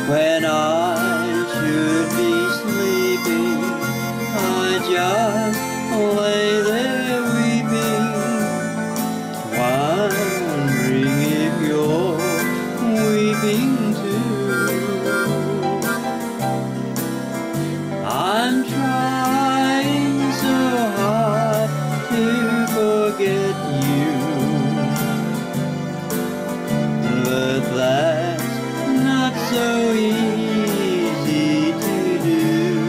When I should be sleeping, I just lay there weeping, wondering if you're weeping too. I'm trying so hard to forget you, but that's not so easy to do.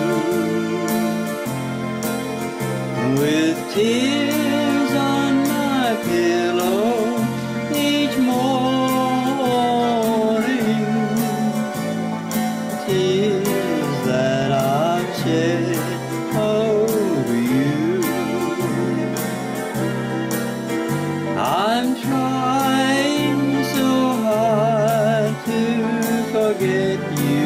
With tears on my pillow each morning, tears that I've shed over you. I'm trying so hard to forget you,